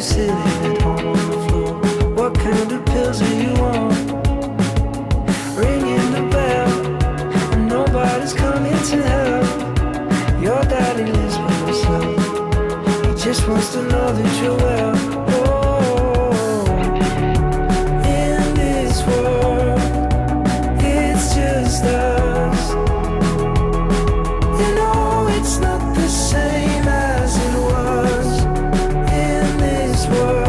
sitting at home on the floor. What kind of pills are you on? Ringing the bell, and nobody's coming to help. Your daddy lives by himself. He just wants to know that you're well. Oh, in this world, it's just us. You know it's not the same as it was. In this world,